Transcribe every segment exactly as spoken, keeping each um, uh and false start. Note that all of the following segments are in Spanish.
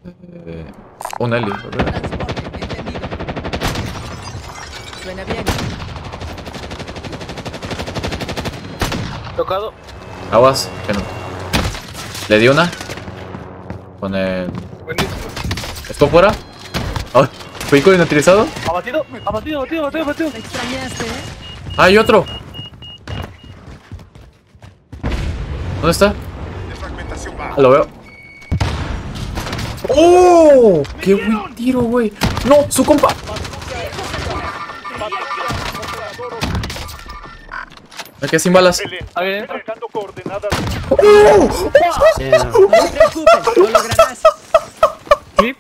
Eh, un heli, ¿verdad? Transporte, entendido. Suena bien. Tocado. Aguas, que no. Le di una. Con el. Buenísimo. ¿Esto fuera? Oh, ¿vehículo inutilizado? Abatido, abatido, abatido, abatido, abatido. ¿Me extrañaste, eh? ¡Ah, hay otro! ¿Dónde está? Fragmentación baja. Ah, lo veo. ¡Oh! ¡Qué buen tiro, güey! ¡No! ¡Su compa! Me quedé sin balas. A ver, Marcando coordenadas. ¡Oh! No te preocupes, lo lograrás. clip.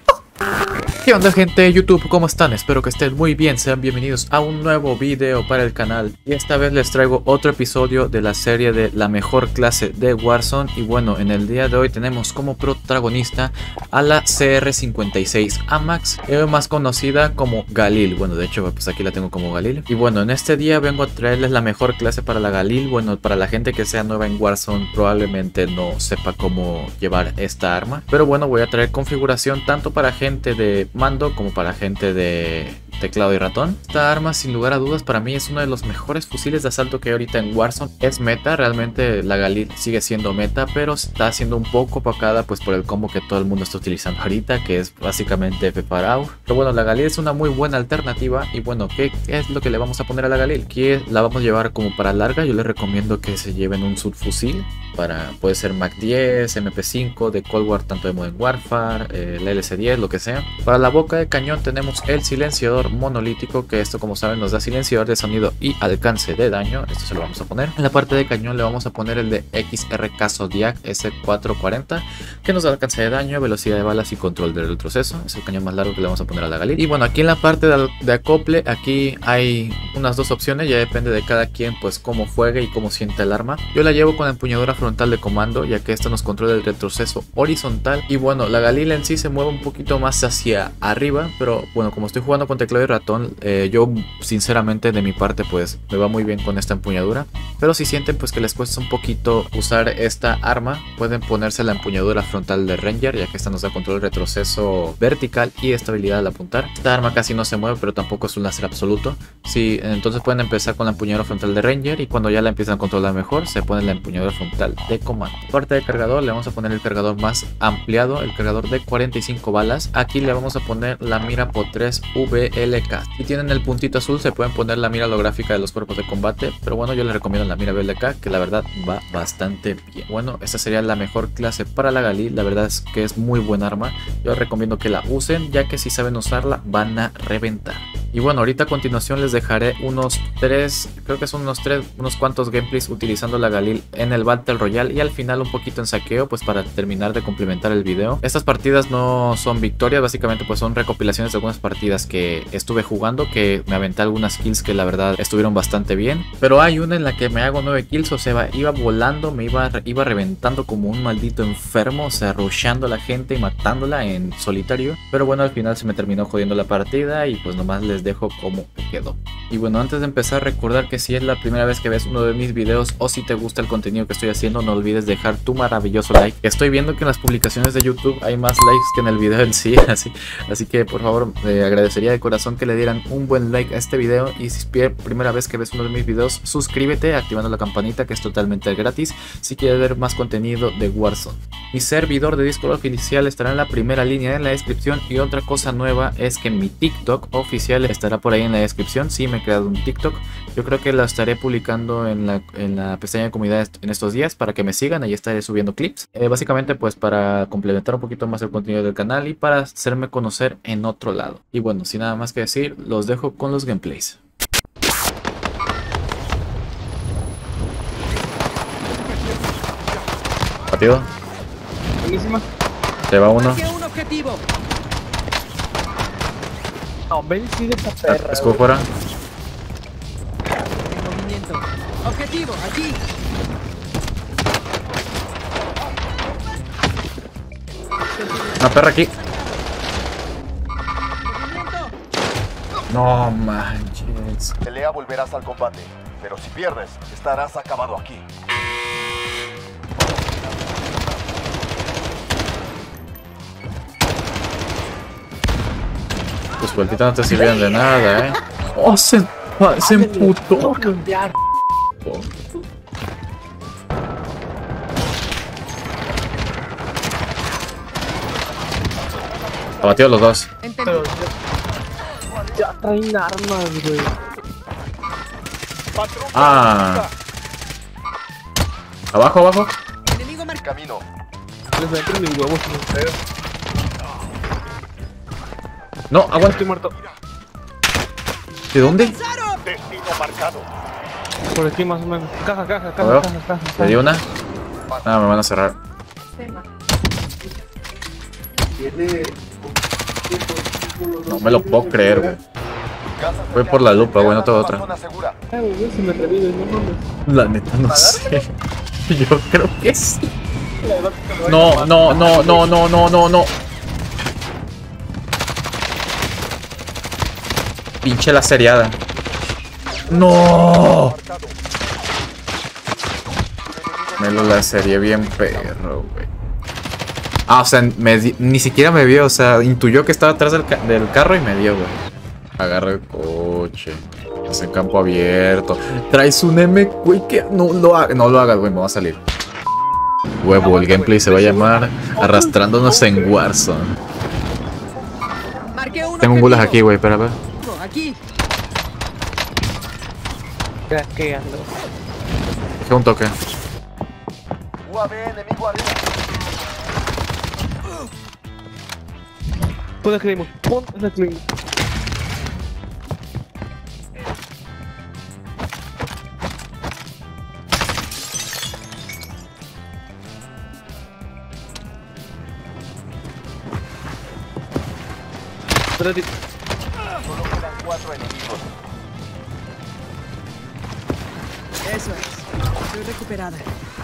¿Qué onda, gente de YouTube? ¿Cómo están? Espero que estén muy bien. Sean bienvenidos a un nuevo video para el canal. Y esta vez les traigo otro episodio de la serie de la mejor clase de Warzone. Y bueno, en el día de hoy tenemos como protagonista a la C R cincuenta y seis AMAX, eh, más conocida como Galil. Bueno, de hecho, pues aquí la tengo como Galil. Y bueno, en este día vengo a traerles la mejor clase para la Galil. Bueno, para la gente que sea nueva en Warzone probablemente no sepa cómo llevar esta arma. Pero bueno, voy a traer configuración tanto para gente de mando como para gente de teclado y ratón. Esta arma, sin lugar a dudas, para mí es uno de los mejores fusiles de asalto que hay ahorita en Warzone. Es meta, realmente la Galil sigue siendo meta, pero está siendo un poco opacada pues por el combo que todo el mundo está utilizando ahorita, que es básicamente F para A U R. Pero bueno, la Galil es una muy buena alternativa. Y bueno, ¿qué, qué es lo que le vamos a poner a la Galil? Que la vamos a llevar como para larga. Yo les recomiendo que se lleven un subfusil para, puede ser Mac diez, M P cinco, de Cold War, tanto de Modern Warfare, eh, la L S diez, lo que sea. Para la boca de cañón tenemos el silenciador monolítico, que esto, como saben, nos da silenciador de sonido y alcance de daño. Esto se lo vamos a poner. En la parte de cañón le vamos a poner el de X R K Zodiac S cuatrocientos cuarenta, que nos da alcance de daño, velocidad de balas y control del retroceso. Es el cañón más largo que le vamos a poner a la Galil. Y bueno, aquí en la parte de, de acople, aquí hay unas dos opciones, ya depende de cada quien pues cómo juegue y cómo sienta el arma. Yo la llevo con la empuñadura frontal de comando, ya que esta nos controla el retroceso horizontal. Y bueno, la Galil en sí se mueve un poquito más hacia arriba, pero bueno, como estoy jugando con teclado y ratón, eh, yo sinceramente de mi parte pues me va muy bien con esta empuñadura. Pero si sienten pues que les cuesta un poquito usar esta arma, pueden ponerse la empuñadura frontal de Ranger, ya que esta nos da control de retroceso vertical y estabilidad al apuntar. Esta arma casi no se mueve, pero tampoco es un láser absoluto. Sí, entonces pueden empezar con la empuñadura frontal de Ranger, y cuando ya la empiezan a controlar mejor, se pone la empuñadura frontal de comando. Parte del cargador, le vamos a poner el cargador más ampliado, el cargador de cuarenta y cinco balas. Aquí le vamos a poner la mira P O tres V L K. Si tienen el puntito azul, se pueden poner la mira holográfica de los cuerpos de combate, pero bueno, yo les recomiendo la mira V L K, que la verdad va bastante bien. Bueno, esta sería la mejor clase para la Galil. La verdad es que es muy buen arma. Yo les recomiendo que la usen, ya que si saben usarla van a reventar. Y bueno, ahorita a continuación les dejaré unos tres, creo que son unos tres, unos cuantos gameplays utilizando la Galil en el Battle Royale, y al final un poquito en saqueo, pues para terminar de complementar el video. Estas partidas no son victorias, básicamente pues son recopilaciones de algunas partidas que estuve jugando, que me aventé algunas kills que la verdad estuvieron bastante bien. Pero hay una en la que me hago nueve kills, o sea, iba volando, me iba, iba reventando como un maldito enfermo, o sea, rusheando a la gente y matándola en solitario. Pero bueno, al final se me terminó jodiendo la partida y pues nomás les dejo como quedó. Y bueno, antes de empezar, recordar que si es la primera vez que ves uno de mis videos o si te gusta el contenido que estoy haciendo, no olvides dejar tu maravilloso like. Estoy viendo que en las publicaciones de YouTube hay más likes que en el video en sí, así, así que por favor, eh, agradecería de corazón que le dieran un buen like a este video. Y si es primera vez que ves uno de mis videos, suscríbete activando la campanita, que es totalmente gratis si quieres ver más contenido de Warzone. Mi servidor de Discord oficial estará en la primera línea en la descripción, y otra cosa nueva es que mi TikTok oficial estará por ahí en la descripción. Sí, me he creado un TikTok, yo creo que lo estaré publicando en la, en la pestaña de comunidad en estos días para que me sigan. Ahí estaré subiendo clips, eh, básicamente pues para complementar un poquito más el contenido del canal y para hacerme conocer en otro lado. Y bueno, sin nada más que decir, los dejo con los gameplays. Partido, Buenísima. se va uno. Marqué un objetivo. No, ven, sigue esta perra. Escudo fuera. En movimiento. Objetivo, allí. Una perra aquí. Movimiento. No manches. Pelea, volverás al combate. Pero si pierdes, estarás acabado aquí. tus vueltitas no te sirvieron de nada, eh. Oh, se, se emputó. cambiar. Abatido los dos. Entendido. Ya traen armas, güey. Ah. Abajo, abajo. Enemigo marcado. Camino. Les meto mis huevos en ustedes. No, aguanta. Estoy muerto. ¿De dónde? Destino marcado. Por aquí más o menos. Caja, caja, A caja, ver. caja, caja. ¿Le di una? Ah, me van a cerrar. No me lo puedo creer, güey. Voy por la lupa, güey, no tengo otra. Zona segura. Ay, güey, se me revive, no mames. La neta no sé. Yo creo que sí. No, no, no, no, no, no, no, no. Pinche la seriada. No. Me lo la serie bien perro, güey. Ah, o sea, me di- ni siquiera me vio, o sea, intuyó que estaba atrás del, ca- del carro y me dio, güey. Agarra el coche. Es en campo abierto. Traes un M, güey, que no lo hagas, no lo hagas, güey, me va a salir. Huevo, el gameplay se va a llamar Arrastrándonos en Warzone. Marqué uno. Tengo un gulag aquí, güey, espera, a ver. Aquí. Craqueando. Dejé un toque. U A V enemigo arriba. Pon el claymore. Pon el claymore. Espérate. Solo quedan cuatro enemigos. Eso es. Estoy recuperada.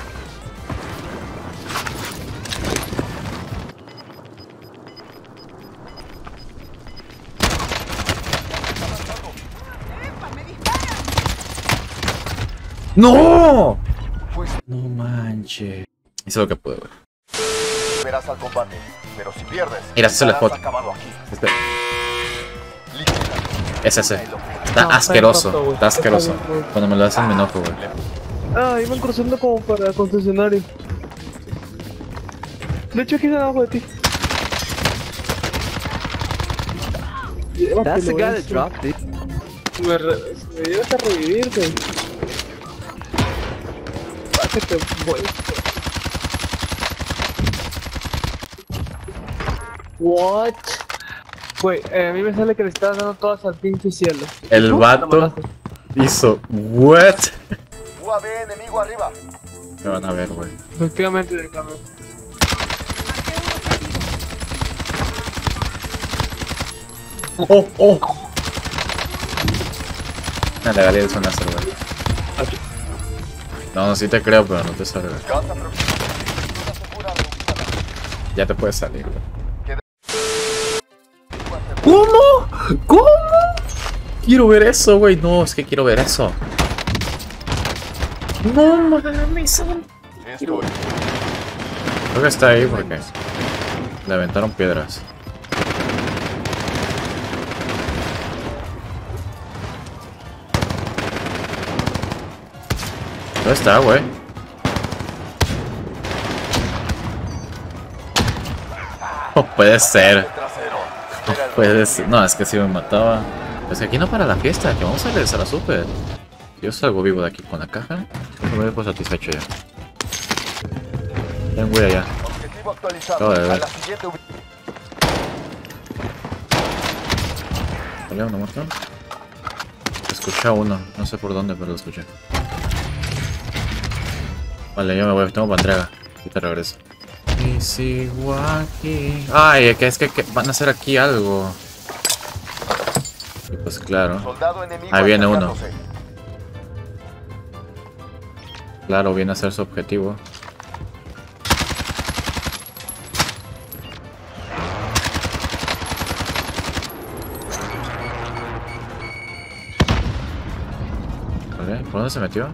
¡No! Pues No manches. Hice lo que pude, güey. verás al combate. Pero si pierdes, Mira, ese es el estarás spot. acabado aquí. Espera. Líquida. Es ese. El objetivo. Está No, está asqueroso. roto, güey. Está asqueroso. Está bien, güey. Cuando me lo hacen me enojo, güey. Ah, iban cruzando como para concesionario. De hecho, aquí está abajo de ti. That's the guy that Llévatelo, dropped it. eso. Me, re me llevas a revivir, güey. Bájate, güey. What? Güey, eh, a mí me sale que le estás dando todas al pinche cielo. El ¿Tú? vato No me hizo. ¿What? U A V enemigo arriba. Me van a ver, güey. Efectivamente, déjame. ¡Oh, oh! Me regalé el sonazo, güey. No, no, sí te creo, pero no te sale, güey. Casa próxima. Zona segura ubicada. Ya te puedes salir, güey. Queda- ¿Cómo? ¿Cómo? Quiero ver eso, güey. No, es que quiero ver eso. No mames. Estoy. Creo que está ahí porque le aventaron piedras. ¿Dónde está, güey? Oh, puede ser. Trasero. Oh, puede ser. No, es que si me mataba. Es que aquí no para la fiesta, que vamos a regresar a la super. Yo salgo vivo de aquí con la caja. Me voy por satisfecho ya. Tengo güey allá. Objetivo actualizado. Acabo de ver. A la siguiente ubi- ¿Vale? ¿Uno muerto? Escuché a uno, no sé por dónde, pero lo escuché. Vale, yo me voy, tengo para entrega. Y te regreso. Y sigo aquí. Ay, que es que, que van a hacer aquí algo. Y pues claro. Soldado enemigo Ahí viene uno. acercándose. Claro, viene a ser su objetivo. Vale, ¿por dónde se metió?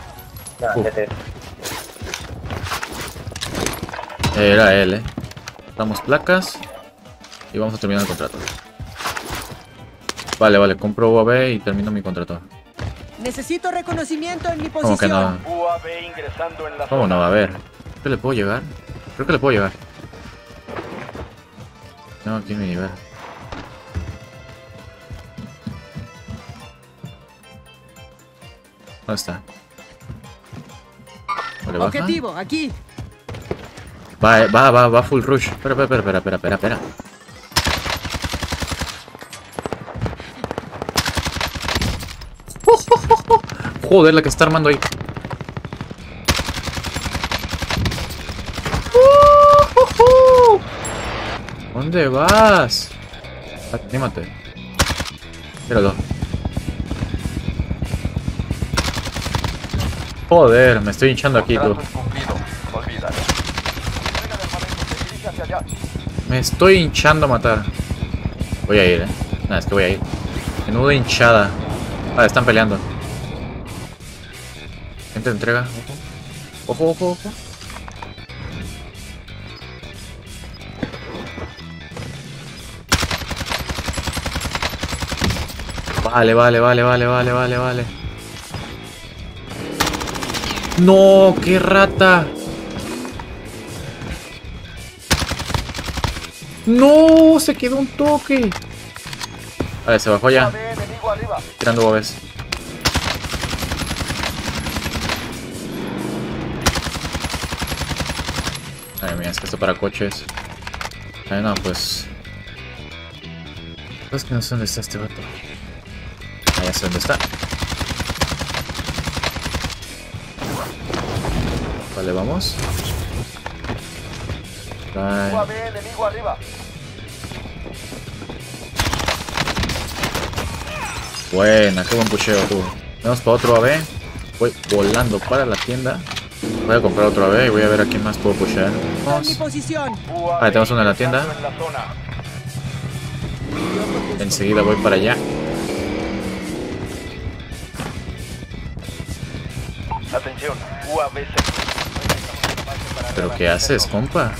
Uf. Era él, eh. Damos placas. Y vamos a terminar el contrato. Vale, vale, compro U A V y termino mi contrato. Necesito reconocimiento en mi ¿Cómo que no? posición. U A V ingresando en la ¿Cómo zona. no? A ver. Creo que le puedo llegar. Creo que le puedo llegar. Tengo aquí mi nivel. ¿Dónde está? Vale, baja. Objetivo, aquí. Va, eh, va, va, va full rush. Espera, espera, espera, espera, espera, espera. Joder, la que está armando ahí. ¿Dónde vas? Anímate. Míralo. Joder, me estoy hinchando aquí, tú. Contrato es cumplido. Olvídalo. Entrega de armamento, se dirige hacia allá. Me estoy hinchando a matar. Voy a ir, eh. Nada, es que voy a ir. Menudo hinchada. Ah, están peleando. Gente, entrega. Ojo, ojo, ojo. Vale, vale, vale, vale, vale, vale, vale. No, qué rata. No, se quedó un toque. Vale, se bajó ya. U A V enemigo arriba. Tirando bobes. Ay, mira, es que esto para coches. Ay, no, pues. Es que no sé dónde está este vato. Ah, ya sé dónde está. Vale, vamos. Bye. U A V enemigo arriba. Buena, qué buen pusheo tú. Vamos para otro A V. Voy volando para la tienda. Voy a comprar otro A V y voy a ver a quién más puedo pushear. En mi Vamos. posición. U A V Vale, tenemos uno en la tienda. ingresando en la zona. Enseguida voy para allá. Atención, U A V se... ¿Pero qué haces, compa?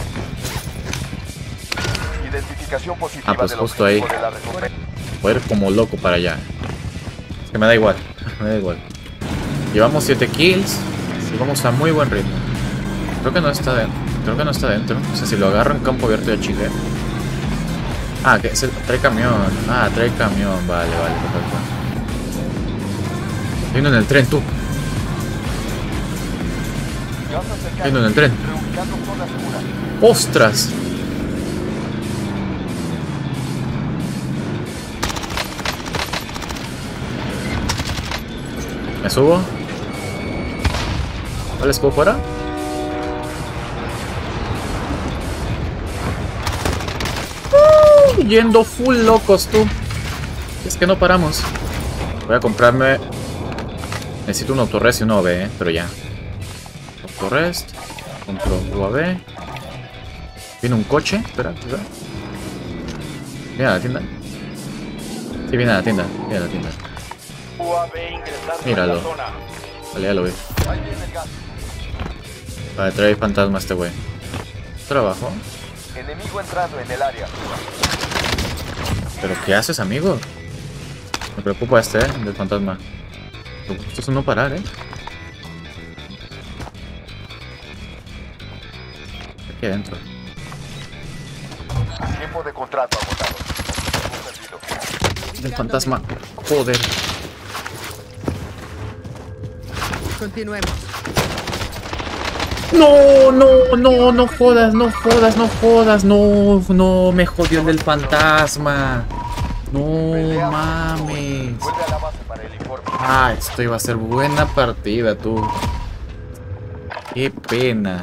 Identificación positiva Ah, pues del justo objetivo ahí. de la recompensa. Voy a ir como loco para allá. Es que me da igual. Me da igual. Llevamos siete kills. Y vamos a muy buen ritmo. Creo que no está dentro. Creo que no está dentro. O sea, si lo agarro en campo abierto ya chingué. Ah, que se trae camión. Ah, trae camión. Vale, vale, perfecto. Hay uno en el tren, tú. Hay uno en el tren. Reubicando zona segura. ¡Ostras! ¿Me subo? ¿Vale, subo fuera? Uh, yendo full locos, tú. Es que no paramos. Voy a comprarme... Necesito un autorrest y un O V, eh, pero ya. Autorrest. Compro U A V. Viene un coche. Espera, espera. Viene a la tienda. Sí, viene a la tienda. Viene a la tienda. U A V ingresando Míralo. en la zona. Vale, ya lo vi. Ahí viene el gas. Vale, trae fantasma este güey. Trabajo. Enemigo entrando en el área. ¿Pero qué haces, amigo? Me preocupa este, eh, del fantasma. Esto es un no parar, eh. Aquí adentro. Tiempo de contrato agotado. Objetivo perdido. El fantasma. Joder. Continuemos. No, no, no, no jodas, no jodas, no jodas. No, no, me jodió el del fantasma. No Pelea mames. Vuelve a la base para el informe. Ah, esto iba a ser buena partida, tú. Qué pena.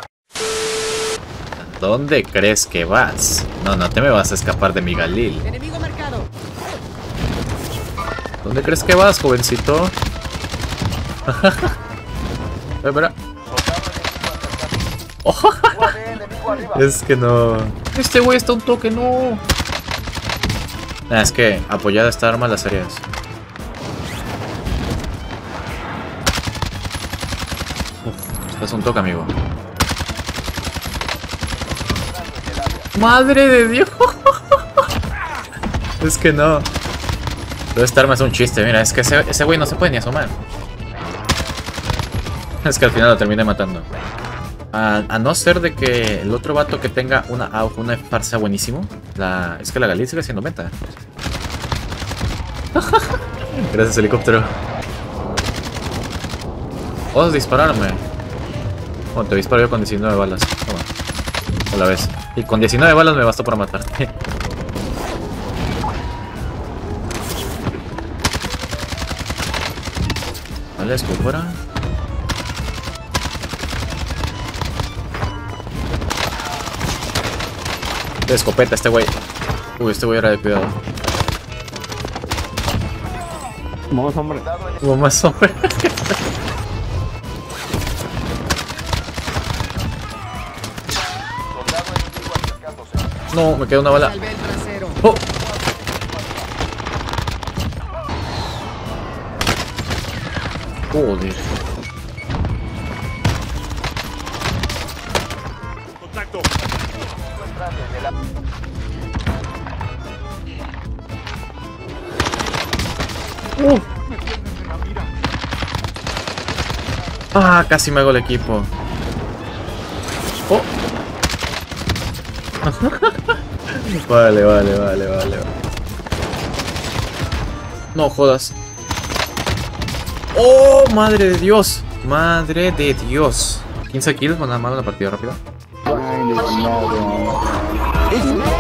¿Dónde crees que vas? No, no te me vas a escapar de mi Galil. Enemigo marcado. ¿Dónde crees que vas, jovencito? Espera. U A V enemigo arriba. Es que no. Este güey está un toque, no. Nah, es que apoyada esta arma las áreas. Uf, estás un toque, amigo. Madre de Dios. Es que no. Debe estar más un chiste. Mira, es que ese, ese güey no se puede ni asomar. Es que al final lo terminé matando. A, a no ser de que el otro vato que tenga una A U G, una farsa buenísimo. La, es que la Galil sigue siendo meta. Gracias, helicóptero. ¿Puedes dispararme? Bueno, te disparo yo con diecinueve balas. Toma. A la vez. Y con diecinueve balas me bastó para matarte. Vale, escopora. De escopeta este güey. Uy, este güey era de cuidado. Vamos, hombre. Hubo más hombre. No, me queda una bala. Salvé el trasero. Oh. Joder. Contacto. Uh. Ah, casi me hago el equipo. Oh. Vale, vale, vale, vale. No jodas. Oh, madre de Dios. Madre de Dios. quince kills con la mano en la partida rápida. Ay, Dios mío.